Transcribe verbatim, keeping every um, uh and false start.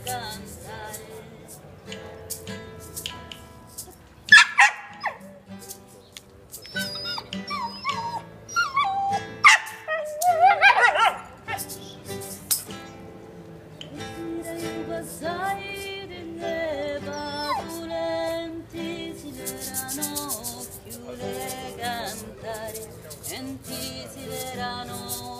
cantare. Sai di neva volenti si verano chiude cantare, enti si verano